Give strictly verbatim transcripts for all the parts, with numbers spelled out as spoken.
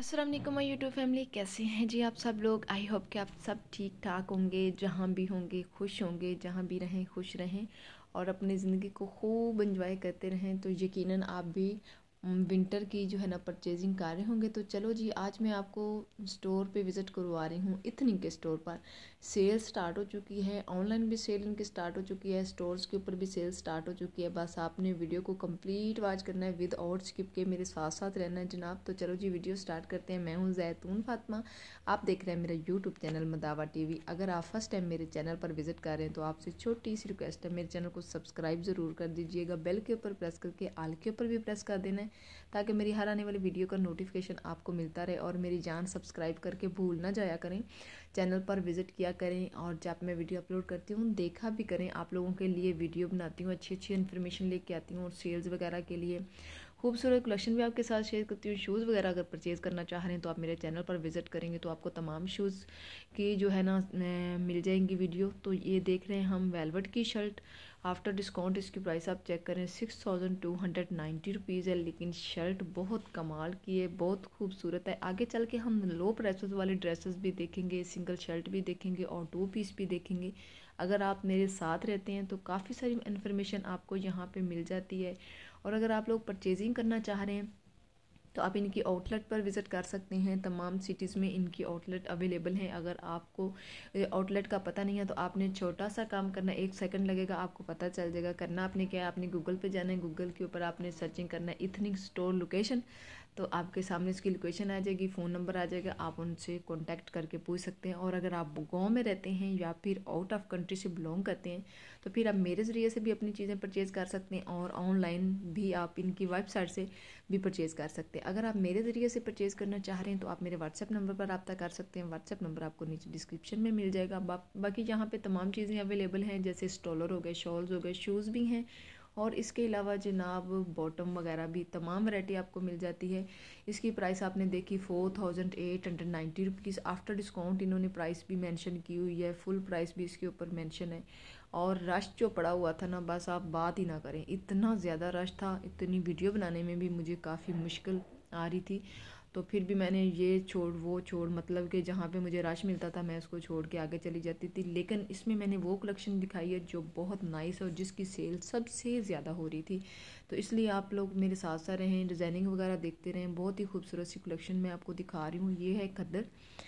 अस्सलाम वालेकुम my YouTube family, कैसे हैं जी आप सब लोग। आई होप कि आप सब ठीक ठाक होंगे, जहाँ भी होंगे खुश होंगे, जहाँ भी रहें खुश रहें और अपनी ज़िंदगी को खूब इंजॉय करते रहें। तो यकीनन आप भी विंटर की जो है ना परचेजिंग कर रहे होंगे। तो चलो जी, आज मैं आपको स्टोर पे विज़िट करवा रही हूँ। इथनिक के स्टोर पर सेल स्टार्ट हो चुकी है, ऑनलाइन भी सेल इनकी स्टार्ट हो चुकी है, स्टोर्स के ऊपर भी सेल स्टार्ट हो चुकी है। बस आपने वीडियो को कंप्लीट वॉच करना है, विद आउट स्किप के मेरे साथ साथ रहना है जनाब। तो चलो जी, वीडियो स्टार्ट करते हैं। मैं हूँ जैतून फातिमा, आप देख रहे हैं मेरा यूट्यूब चैनल मदावा टीवी। अगर आप फर्स्ट टाइम मेरे चैनल पर विजिट कर रहे हैं तो आपसे छोटी सी रिक्वेस्ट है, मेरे चैनल को सब्सक्राइब ज़रूर कर दीजिएगा। बेल के ऊपर प्रेस करके आल के ऊपर भी प्रेस कर देना है, ताकि मेरी हर आने वाली वीडियो का नोटिफिकेशन आपको मिलता रहे। और मेरी जान सब्सक्राइब करके भूल ना जाया करें, चैनल पर विजिट किया करें और जब मैं वीडियो अपलोड करती हूँ देखा भी करें। आप लोगों के लिए वीडियो बनाती हूँ, अच्छी अच्छी इन्फॉर्मेशन लेके आती हूँ और सेल्स वगैरह के लिए खूबसूरत कलेक्शन भी आपके साथ शेयर करती हूँ। शूज़ वगैरह अगर परचेज़ करना चाह रहे हैं तो आप मेरे चैनल पर विजिट करेंगे तो आपको तमाम शूज़ की जो है ना मिल जाएंगी वीडियो। तो ये देख रहे हैं हम वेलवेट की शर्ट, आफ्टर डिस्काउंट इसकी प्राइस आप चेक करें six thousand two hundred ninety rupees है। लेकिन शर्ट बहुत कमाल की है, बहुत खूबसूरत है। आगे चल के हम लो प्राइसेस वाले ड्रेसेस भी देखेंगे, सिंगल शर्ट भी देखेंगे और टू पीस भी देखेंगे। अगर आप मेरे साथ रहते हैं तो काफ़ी सारी इन्फॉर्मेशन आपको यहाँ पे मिल जाती है। और अगर आप लोग परचेजिंग करना चाह रहे हैं तो आप इनकी आउटलेट पर विज़िट कर सकते हैं। तमाम सिटीज़ में इनकी आउटलेट अवेलेबल हैं। अगर आपको आउटलेट का पता नहीं है तो आपने छोटा सा काम करना, एक सेकंड लगेगा, आपको पता चल जाएगा। करना आपने क्या है, आपने गूगल पे जाना है, गूगल के ऊपर आपने सर्चिंग करना है इथनिक स्टोर लोकेशन, तो आपके सामने इसकी लोकेशन आ जाएगी, फ़ोन नंबर आ जाएगा, आप उनसे कांटेक्ट करके पूछ सकते हैं। और अगर आप गांव में रहते हैं या फिर आउट ऑफ कंट्री से बिलोंग करते हैं तो फिर आप मेरे ज़रिए से भी अपनी चीज़ें परचेज़ कर सकते हैं और ऑनलाइन भी आप इनकी वेबसाइट से भी परचेज़ कर सकते हैं। अगर आप मेरे ज़रिए से परचेज़ करना चाह रहे हैं तो आप मेरे व्हाट्सएप नंबर पर रब्ता कर सकते हैं। व्हाट्सएप नंबर आपको नीचे डिस्क्रिप्शन में मिल जाएगा। बा, बाकी यहाँ पे तमाम चीज़ें अवेलेबल हैं, जैसे स्टॉलर हो गए, शॉल्स हो गए, शूज़ भी हैं और इसके अलावा जनाब बॉटम वगैरह भी तमाम वैरायटी आपको मिल जाती है। इसकी प्राइस आपने देखी four thousand eight hundred ninety rupees. After discount इन्होंने प्राइस भी मेंशन की हुई है, फुल प्राइस भी इसके ऊपर मेंशन है। और रश जो पड़ा हुआ था ना, बस आप बात ही ना करें, इतना ज़्यादा रश था, इतनी वीडियो बनाने में भी मुझे काफ़ी मुश्किल आ रही थी। तो फिर भी मैंने ये छोड़ वो छोड़, मतलब कि जहाँ पे मुझे रश मिलता था मैं उसको छोड़ के आगे चली जाती थी। लेकिन इसमें मैंने वो कलेक्शन दिखाई है जो बहुत नाइस है और जिसकी सेल सबसे ज़्यादा हो रही थी। तो इसलिए आप लोग मेरे साथ साथ रहें, डिज़ाइनिंग वगैरह देखते रहें। बहुत ही खूबसूरत सी कलेक्शन मैं आपको दिखा रही हूँ। ये है खद्दर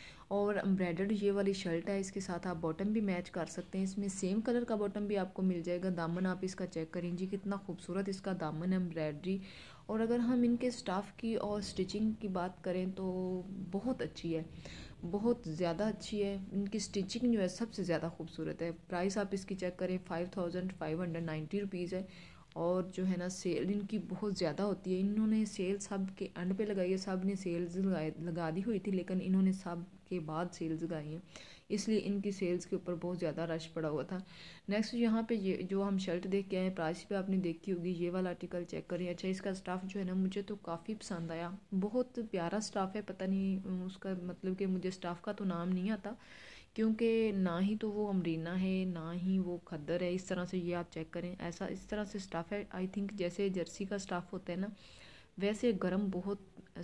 और एम्ब्रॉयडर्ड ये वाली शर्ट है, इसके साथ आप बॉटम भी मैच कर सकते हैं। इसमें सेम कलर का बॉटम भी आपको मिल जाएगा। दामन आप इसका चेक करें जी, कितना खूबसूरत इसका दामन है, एम्ब्रॉयडरी। और अगर हम इनके स्टाफ की और स्टिचिंग की बात करें तो बहुत अच्छी है, बहुत ज़्यादा अच्छी है। इनकी स्टिचिंग जो है सबसे ज़्यादा खूबसूरत है। प्राइस आप इसकी चेक करें five thousand five hundred ninety rupees है। और जो है ना सेल इनकी बहुत ज़्यादा होती है। इन्होंने सेल सब के एंड पे लगाई है, सब ने सेल्स लगाए लगा दी हुई थी लेकिन इन्होंने सब के बाद सेल्स लगाई हैं, इसलिए इनकी सेल्स के ऊपर बहुत ज़्यादा रश पड़ा हुआ था। नेक्स्ट यहाँ पे ये जो हम शर्ट देख के आए, प्राइस पे आपने देखी होगी, ये वाला आर्टिकल चेक करें। अच्छा, इसका स्टाफ जो है ना मुझे तो काफ़ी पसंद आया, बहुत प्यारा स्टाफ है। पता नहीं उसका मतलब कि मुझे स्टाफ का तो नाम नहीं आता, क्योंकि ना ही तो वो अमरीना है ना ही वो खद्दर है। इस तरह से ये आप चेक करें, ऐसा इस तरह से स्टाफ है। आई थिंक जैसे जर्सी का स्टाफ होता है ना, वैसे गर्म बहुत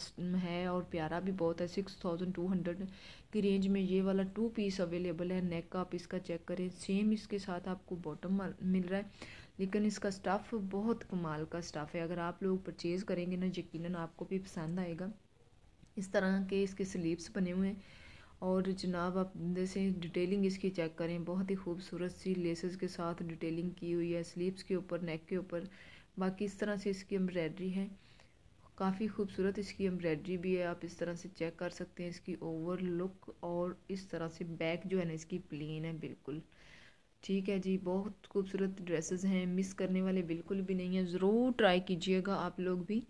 है और प्यारा भी बहुत है। सिक्स थाउजेंड टू हंड्रेड की रेंज में ये वाला टू पीस अवेलेबल है। नेक का आप इसका चेक करें, सेम इसके साथ आपको बॉटम मिल रहा है, लेकिन इसका स्टाफ बहुत कमाल का स्टाफ है। अगर आप लोग परचेज़ करेंगे ना, यकीनन आपको भी पसंद आएगा। इस तरह के इसके स्लीव्स बने हुए हैं। और जनाब आप जैसे डिटेलिंग इसकी चेक करें, बहुत ही खूबसूरत सी लेसेस के साथ डिटेलिंग की हुई है स्लीव्स के ऊपर, नेक के ऊपर। बाकी इस तरह से इसकी एम्ब्रॉयडरी है, काफ़ी खूबसूरत इसकी एम्ब्रॉयडरी भी है। आप इस तरह से चेक कर सकते हैं इसकी ओवर लुक। और इस तरह से बैक जो है ना इसकी प्लेन है बिल्कुल। ठीक है जी, बहुत खूबसूरत ड्रेसेस हैं, मिस करने वाले बिल्कुल भी नहीं है, ज़रूर ट्राई कीजिएगा आप लोग भी।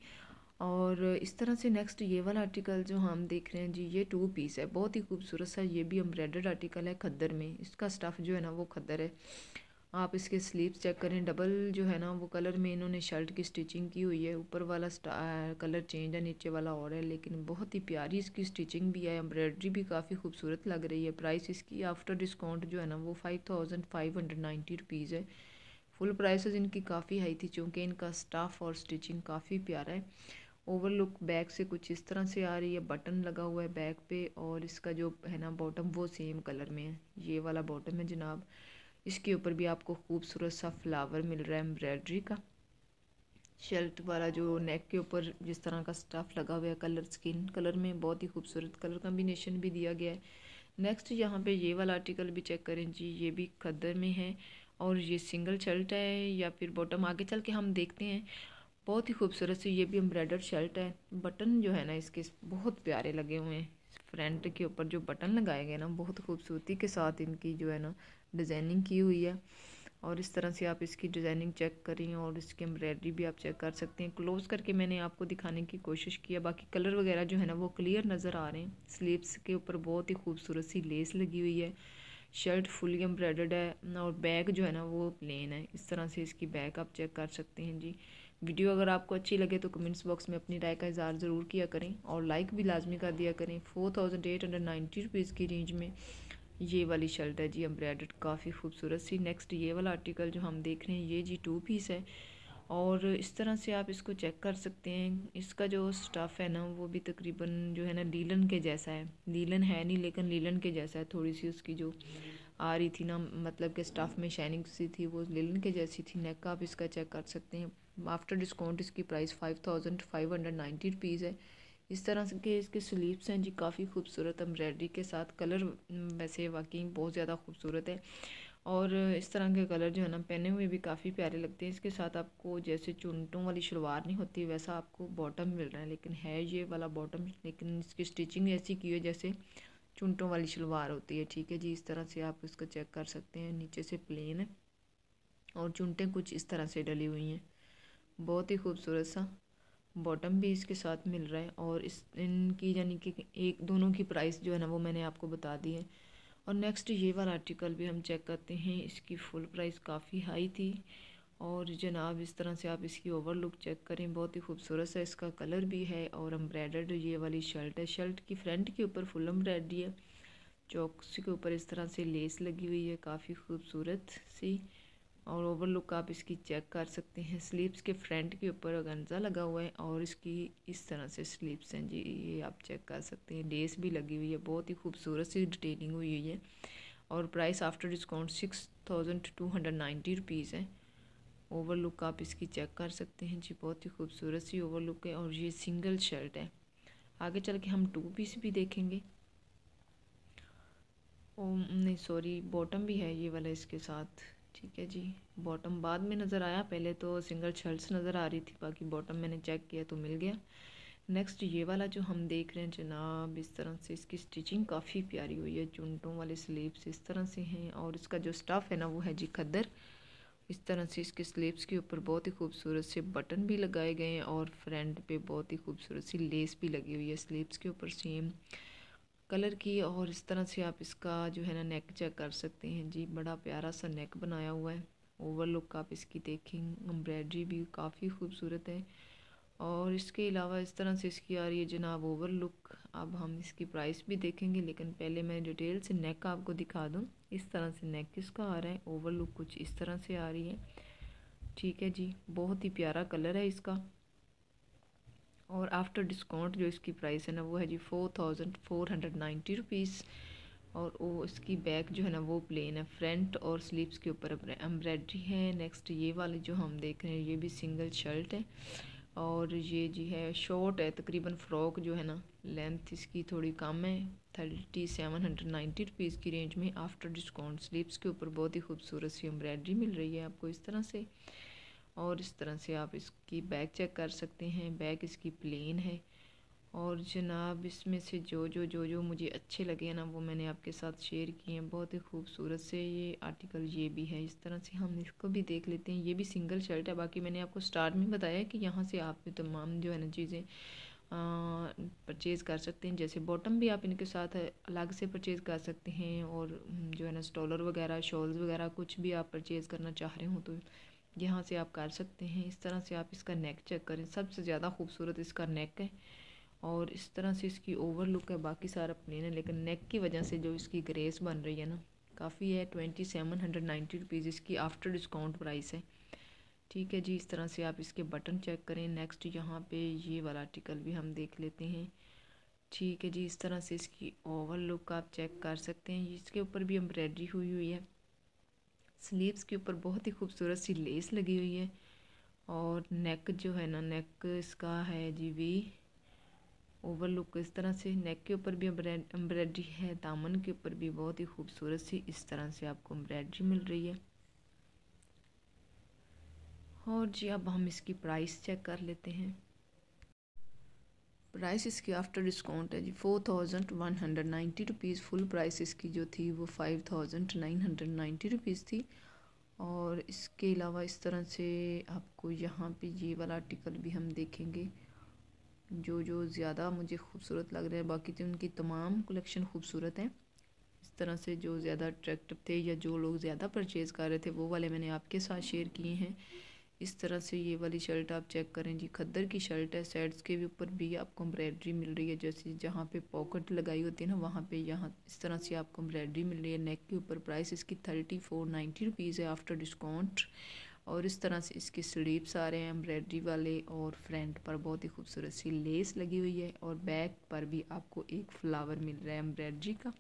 और इस तरह से नेक्स्ट ये वाला आर्टिकल जो हम देख रहे हैं जी, ये टू पीस है, बहुत ही खूबसूरत सा। ये भी एम्ब्रॉयडर्ड आर्टिकल है खद्दर में, इसका स्टफ़ जो है ना वो खद्दर है। आप इसके स्लीव्स चेक करें, डबल जो है ना वो कलर में इन्होंने शर्ट की स्टिचिंग की हुई है। ऊपर वाला कलर चेंज है, नीचे वाला और है, लेकिन बहुत ही प्यारी इसकी स्टिचिंग भी है, एम्ब्रॉयडरी भी काफ़ी खूबसूरत लग रही है। प्राइस इसकी आफ्टर डिस्काउंट जो है ना वो five thousand five hundred ninety rupees है। फुल प्राइसेस इनकी काफ़ी हाई थी, चूँकि इनका स्टाफ और स्टिचिंग काफ़ी प्यारा है। ओवरलुक बैक से कुछ इस तरह से आ रही है, बटन लगा हुआ है बैक पे, और इसका जो है ना बॉटम वो सेम कलर में है, ये वाला बॉटम है जनाब। इसके ऊपर भी आपको खूबसूरत सा फ्लावर मिल रहा है एम्ब्रॉयडरी का। शर्ट वाला जो नेक के ऊपर जिस तरह का स्टफ़ लगा हुआ है कलर स्किन कलर में, बहुत ही खूबसूरत कलर कम्बिनेशन भी दिया गया है। नेक्स्ट यहाँ पे ये वाला आर्टिकल भी चेक करें जी, ये भी खद्दर में है और ये सिंगल शर्ट है या फिर बॉटम, आगे चल के हम देखते हैं। बहुत ही खूबसूरत सी ये भी एम्ब्रॉयडर्ड शर्ट है। बटन जो है ना इसके बहुत प्यारे लगे हुए हैं, फ्रंट के ऊपर जो बटन लगाए गए ना बहुत खूबसूरती के साथ इनकी जो है ना डिज़ाइनिंग की हुई है। और इस तरह से आप इसकी डिज़ाइनिंग चेक करें और इसकी एम्ब्रॉयडरी भी आप चेक कर सकते हैं। क्लोज करके मैंने आपको दिखाने की कोशिश किया, बाकी कलर वगैरह जो है ना वो क्लियर नज़र आ रहे हैं। स्लीव्स के ऊपर बहुत ही खूबसूरत सी लेस लगी हुई है। शर्ट फुली एम्ब्रॉयडर्ड है और बैग जो है ना वो प्लेन है। इस तरह से इसकी बैग आप चेक कर सकते हैं जी। वीडियो अगर आपको अच्छी लगे तो कमेंट्स बॉक्स में अपनी राय का इज़हार ज़रूर किया करें और लाइक भी लाजमी कर दिया करें। Four thousand eight hundred ninety rupees की रेंज में ये वाली शर्ट है जी एम्ब्रॉयडर्ड, काफ़ी खूबसूरत सी। नेक्स्ट ये वाला आर्टिकल जो हम देख रहे हैं ये जी टू पीस है और इस तरह से आप इसको चेक कर सकते हैं। इसका जो स्टफ़ है ना वो भी तकरीबन जो है ना लीलन के जैसा है, लीलन है नहीं लेकिन लीलन के जैसा है। थोड़ी सी उसकी जो आ रही थी ना मतलब कि स्टफ़ में शाइनिंग सी थी वो लीलन के जैसी थी। नेक का आप इसका चेक कर सकते हैं। आफ्टर डिस्काउंट इसकी price five thousand five hundred ninety rupees है। इस तरह से के इसके स्लीव्स हैं जी, काफ़ी खूबसूरत एम्ब्रॉयडरी के साथ। कलर वैसे वाकई बहुत ज़्यादा खूबसूरत है और इस तरह के कलर जो है ना पहने हुए भी काफ़ी प्यारे लगते हैं। इसके साथ आपको जैसे चुनटों वाली शलवार नहीं होती वैसा आपको बॉटम मिल रहा है, लेकिन है ये वाला बॉटम, लेकिन इसकी स्टिचिंग ऐसी की है जैसे चुनटों वाली शलवार होती है। ठीक है जी, इस तरह से आप इसको चेक कर सकते हैं। नीचे से प्लेन है और चुनटें कुछ इस तरह से डली हुई हैं। बहुत ही खूबसूरत सा बॉटम भी इसके साथ मिल रहा है और इस इनकी यानी कि एक दोनों की प्राइस जो है ना वो मैंने आपको बता दी है। और नेक्स्ट ये वाला आर्टिकल भी हम चेक करते हैं। इसकी फुल प्राइस काफ़ी हाई थी और जनाब इस तरह से आप इसकी ओवरलुक चेक करें, बहुत ही खूबसूरत सा इसका कलर भी है और एम्ब्रॉयडर्ड ये वाली शर्ट है। शर्ट की फ्रंट के ऊपर फुल एम्ब्रॉयडरी है, चौक्स के ऊपर इस तरह से लेस लगी हुई है काफ़ी खूबसूरत सी। और ओवरलुक आप इसकी चेक कर सकते हैं। स्लीव्स के फ्रंट के ऊपर ऑर्गेन्जा लगा हुआ है और इसकी इस तरह से स्लीव्स हैं जी, ये आप चेक कर सकते हैं। लेस भी लगी हुई है, बहुत ही खूबसूरत सी डिटेलिंग हुई हुई है और price after discount six thousand two hundred ninety rupees है। ओवरलुक आप इसकी चेक कर सकते हैं जी, बहुत ही खूबसूरत सी ओवरलुक है और ये सिंगल शर्ट है। आगे चल के हम टू पीस भी देखेंगे। ओ नहीं सॉरी, बॉटम भी है ये वाला इसके साथ। ठीक है जी, बॉटम बाद में नज़र आया, पहले तो सिंगल शर्ट्स नज़र आ रही थी, बाकी बॉटम मैंने चेक किया तो मिल गया। नेक्स्ट ये वाला जो हम देख रहे हैं जनाब, इस तरह से इसकी स्टिचिंग काफ़ी प्यारी हुई है। चुनटों वाले स्लीव्स इस तरह से हैं और इसका जो स्टफ़ है ना वो है जी खद्दर। इस तरह से इसके स्लीव्स के ऊपर बहुत ही खूबसूरत से बटन भी लगाए गए हैं और फ्रंट पे बहुत ही खूबसूरत सी लेस भी लगी हुई है स्लीव्स के ऊपर सेम कलर की। और इस तरह से आप इसका जो है ना नेक चेक कर सकते हैं जी, बड़ा प्यारा सा नेक बनाया हुआ है। ओवरलुक आप इसकी देखें, एम्ब्रॉयडरी भी काफ़ी खूबसूरत है और इसके अलावा इस तरह से इसकी आ रही है जनाब ओवरलुक। अब हम इसकी प्राइस भी देखेंगे, लेकिन पहले मैं डिटेल से नेक आपको दिखा दूँ। इस तरह से नेक इसका आ रहा है, ओवरलुक कुछ इस तरह से आ रही है। ठीक है जी, बहुत ही प्यारा कलर है इसका और आफ्टर डिस्काउंट जो इसकी प्राइस है ना वो है जी four thousand four hundred ninety rupees. और वो इसकी बैक जो है ना वो प्लेन है, फ्रंट और स्लीव्स के ऊपर एम्ब्रॉयडरी है। नेक्स्ट ये वाली जो हम देख रहे हैं ये भी सिंगल शर्ट है और ये जी है शॉर्ट है, तकरीबन फ़्रॉक जो है ना लेंथ इसकी थोड़ी कम है। Thirty seven hundred ninety rupees की रेंज में आफ्टर डिस्काउंट। स्लीव्स के ऊपर बहुत ही खूबसूरत सी एम्ब्रॉयडरी मिल रही है आपको इस तरह से और इस तरह से आप इसकी बैक चेक कर सकते हैं। बैक इसकी प्लेन है और जनाब इसमें से जो जो जो जो मुझे अच्छे लगे ना वो मैंने आपके साथ शेयर किए हैं। बहुत ही खूबसूरत से ये आर्टिकल ये भी है, इस तरह से हम इसको भी देख लेते हैं। ये भी सिंगल शर्ट है, बाकी मैंने आपको स्टार्ट में बताया कि यहाँ से आप तमाम जो है ना चीज़ें परचेज़ कर सकते हैं। जैसे बॉटम भी आप इनके साथ अलग से परचेज़ कर सकते हैं और जो है ना स्टॉलर वगैरह शॉल्स वगैरह कुछ भी आप परचेज़ करना चाह रहे हो तो यहाँ से आप कर सकते हैं। इस तरह से आप इसका नेक चेक करें, सबसे ज़्यादा खूबसूरत इसका नेक है और इस तरह से इसकी ओवरलुक है। बाकी सारा प्लेन है, लेकिन नेक की वजह से जो इसकी ग्रेस बन रही है ना काफ़ी है। Twenty seven hundred ninety rupees इसकी आफ्टर डिस्काउंट प्राइस है। ठीक है जी, इस तरह से आप इसके बटन चेक करें। नेक्स्ट यहाँ पे ये वाला आर्टिकल भी हम देख लेते हैं। ठीक है जी, इस तरह से इसकी ओवर लुक आप चेक कर सकते हैं। इसके ऊपर भी एम्ब्रॉयडरी हुई हुई है। स्लीव्स के ऊपर बहुत ही खूबसूरत सी लेस लगी हुई है और नेक जो है ना, नेक इसका है जी वी ओवर लुक इस तरह से। नेक के ऊपर भी एम्ब्रॉयडरी है, दामन के ऊपर भी बहुत ही खूबसूरत सी इस तरह से आपको एम्ब्रॉयडरी मिल रही है। और जी अब हम इसकी प्राइस चेक कर लेते हैं। प्राइस इसकी आफ्टर डिस्काउंट है जी four thousand one hundred ninety rupees. Full price इसकी जो थी वो five thousand nine hundred ninety rupees थी। और इसके अलावा इस तरह से आपको यहाँ पे ये वाला आर्टिकल भी हम देखेंगे जो जो ज़्यादा मुझे खूबसूरत लग रहे हैं। बाकी तो उनकी तमाम कलेक्शन खूबसूरत हैं। इस तरह से जो ज़्यादा अट्रैक्टिव थे या जो लोग ज़्यादा परचेज़ कर रहे थे वो वाले मैंने आपके साथ शेयर किए हैं। इस तरह से ये वाली शर्ट आप चेक करें जी, खद्दर की शर्ट है। साइड्स के ऊपर भी आपको एम्ब्रॉयडरी मिल रही है, जैसे जहाँ पे पॉकेट लगाई होती है ना वहाँ पे यहाँ इस तरह से आपको एम्ब्रॉयडरी मिल रही है। नेक के ऊपर प्राइस इसकी थर्टी फोर नाइन्टी रुपीज़ है आफ्टर डिस्काउंट। और इस तरह से इसके स्लीव्स आ रहे हैं एम्ब्रॉयडरी वाले और फ्रंट पर बहुत ही खूबसूरत सी लेस लगी हुई है और बैक पर भी आपको एक फ्लावर मिल रहा है एम्ब्रॉयडरी का।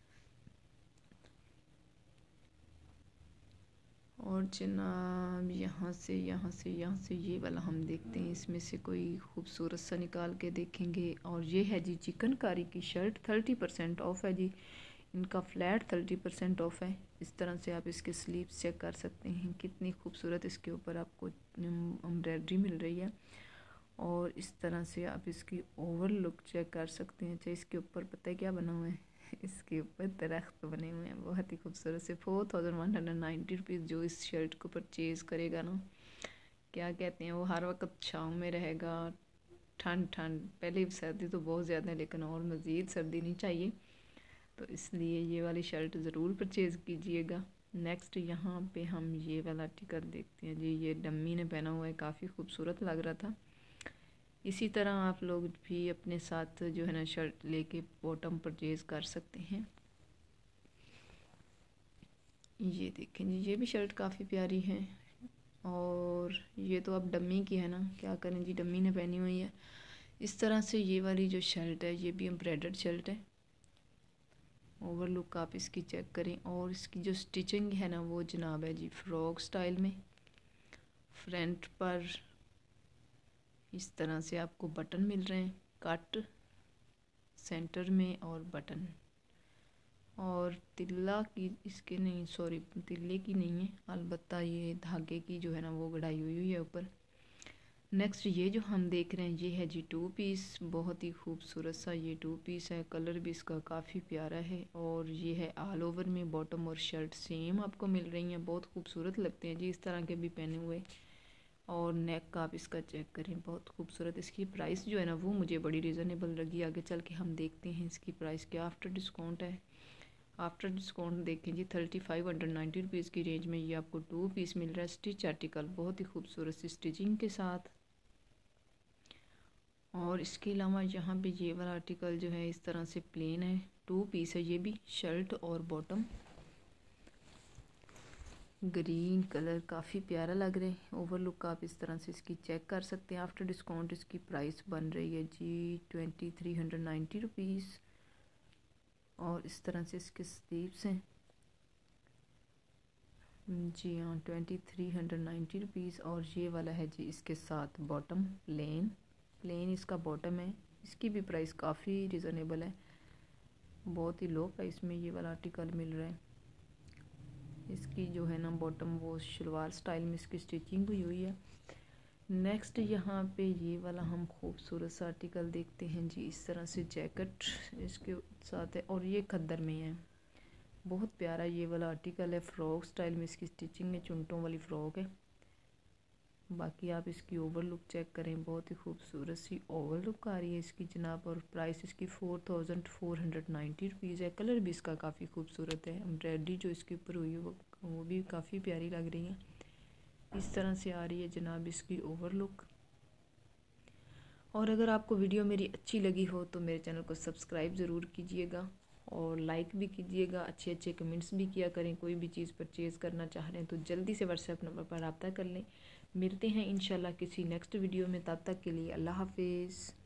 और जनाब यहाँ से यहाँ से यहाँ से ये वाला हम देखते हैं, इसमें से कोई खूबसूरत सा निकाल के देखेंगे। और ये है जी चिकनकारी की शर्ट, थर्टी परसेंट ऑफ है जी, इनका फ्लैट थर्टी परसेंट ऑफ है। इस तरह से आप इसके स्लीव्स चेक कर सकते हैं, कितनी खूबसूरत इसके ऊपर आपको एम्ब्रॉयडरी मिल रही है। और इस तरह से आप इसकी ओवर लुक चेक कर सकते हैं। अच्छा, इसके ऊपर पता है क्या बना हुआ है इसके ऊपर दरख्त बने हुए हैं बहुत ही खूबसूरत से। Four thousand one hundred ninety rupees जो इस शर्ट को परचेज़ करेगा ना, क्या कहते हैं, वो हर वक्त छाँव में रहेगा। ठंड ठंड पहले सर्दी तो बहुत ज़्यादा है लेकिन और मज़ीद सर्दी नहीं चाहिए, तो इसलिए ये वाली शर्ट ज़रूर परचेज़ कीजिएगा। नेक्स्ट यहाँ पे हम ये वाला आर्टिकल देखते हैं जी, ये डम्मी ने पहना हुआ है, काफ़ी खूबसूरत लग रहा था। इसी तरह आप लोग भी अपने साथ जो है ना शर्ट लेके बॉटम परचेज़ कर सकते हैं। ये देखें जी, ये भी शर्ट काफ़ी प्यारी है और ये तो अब डम्मी की है ना, क्या करें जी, डम्मी ने पहनी हुई है। इस तरह से ये वाली जो शर्ट है ये भी एम्ब्रॉयडर्ड शर्ट है। ओवर लुक आप इसकी चेक करें। और इसकी जो स्टिचिंग है ना वो जनाब है जी फ्रॉक स्टाइल में। फ्रंट पर इस तरह से आपको बटन मिल रहे हैं, कट सेंटर में और बटन, और तिल्ला की इसके नहीं, सॉरी तिल्ले की नहीं है, अलबत्ता ये धागे की जो है ना वो कढ़ाई हुई हुई है ऊपर। नेक्स्ट ये जो हम देख रहे हैं ये है जी टू पीस, बहुत ही खूबसूरत सा ये टू पीस है। कलर भी इसका काफ़ी प्यारा है और ये है ऑल ओवर में, बॉटम और शर्ट सेम आपको मिल रही हैं। बहुत खूबसूरत लगते हैं जी इस तरह के भी पहने हुए। और नेक का आप इसका चेक करें, बहुत खूबसूरत। इसकी प्राइस जो है ना वो मुझे बड़ी रिजनेबल लगी। आगे चल के हम देखते हैं इसकी प्राइस क्या आफ्टर डिस्काउंट है। आफ्टर डिस्काउंट देखें जी thirty five hundred ninety rupees की रेंज में ये आपको टू पीस मिल रहा है। स्टिच आर्टिकल बहुत ही खूबसूरत सी स्टिचिंग के साथ। और इसके अलावा यहाँ पे ये वाला आर्टिकल जो है इस तरह से प्लेन है, टू पीस है, ये भी शर्ट और बॉटम। ग्रीन कलर काफ़ी प्यारा लग रहा है। ओवर लुक आप इस तरह से इसकी चेक कर सकते हैं। आफ्टर डिस्काउंट इसकी प्राइस बन रही है जी twenty three hundred ninety rupees. और इस तरह से इसके स्लीव्स हैं जी हाँ twenty three hundred ninety rupees. और ये वाला है जी इसके साथ बॉटम प्लेन, प्लेन इसका बॉटम है। इसकी भी प्राइस काफ़ी रिजनेबल है, बहुत ही लो प्राइस में ये वाला आर्टिकल मिल रहा है। इसकी जो है ना बॉटम वो शलवार स्टाइल में इसकी स्टिचिंग हुई हुई है। नेक्स्ट यहाँ पे ये वाला हम खूबसूरत सा आर्टिकल देखते हैं जी, इस तरह से जैकेट इसके साथ है और ये खद्दर में है। बहुत प्यारा ये वाला आर्टिकल है, फ्रॉक स्टाइल में इसकी स्टिचिंग है, चुनटों वाली फ़्रॉक है। बाकी आप इसकी ओवर लुक चेक करें, बहुत ही खूबसूरत सी ओवर लुक आ रही है इसकी जनाब। और प्राइस इसकी four thousand four hundred ninety rupees है। कलर भी इसका काफ़ी खूबसूरत है, एम्ब्रॉयडरी जो इसके ऊपर हुई है वो वो भी काफ़ी प्यारी लग रही है। इस तरह से आ रही है जनाब इसकी ओवर लुक। और अगर आपको वीडियो मेरी अच्छी लगी हो तो मेरे चैनल को सब्सक्राइब ज़रूर कीजिएगा और लाइक भी कीजिएगा, अच्छे अच्छे कमेंट्स भी किया करें। कोई भी चीज़ परचेज़ करना चाह रहे हैं तो जल्दी से व्हाट्सएप नंबर पर रब्ता कर लें। मिलते हैं इंशाल्लाह किसी नेक्स्ट वीडियो में, तब तक के लिए अल्लाह हाफिज़।